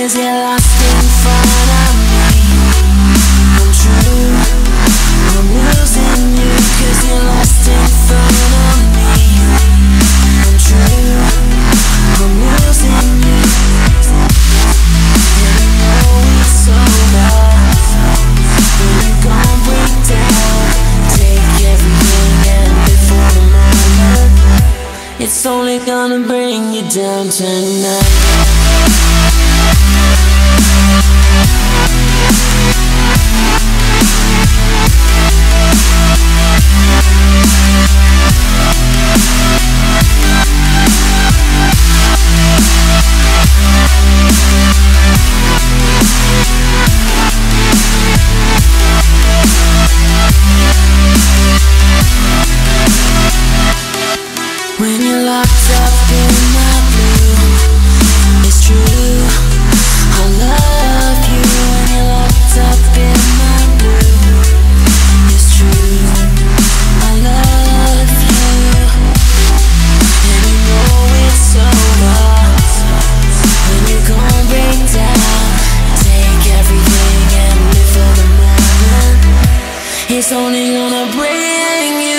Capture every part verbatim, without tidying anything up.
'cause you're lost in front of me. I'm true, I'm losing you 'cause you're lost in front of me. I'm true, I'm losing you. And I know it's over when you gon' break down. Take everything and live for the moment. It's only gonna bring you down tonight. When you're locked up in my blue, it's true, I love you. When you're locked up in my blue, it's true, I love you. And you know it's over when you gon' break down. Take everything and live for the moment. It's only gonna bring you.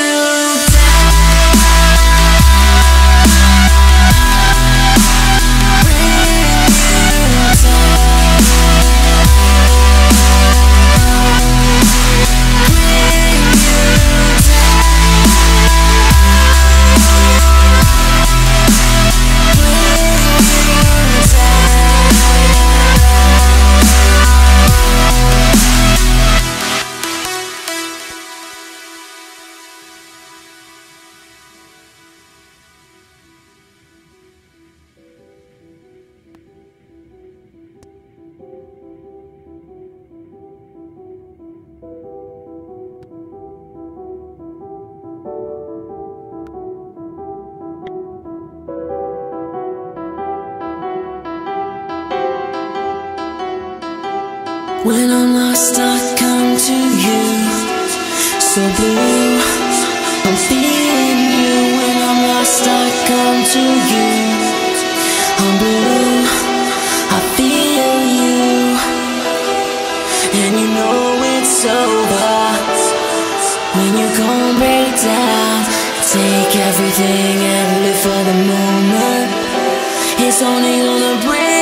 When I'm lost, I come to you. So blue, I'm feeling you. When I'm lost, I come to you. I'm blue, I feel you. And you know it's over when you gon' break down. Take everything and live for the moment. It's only gonna break.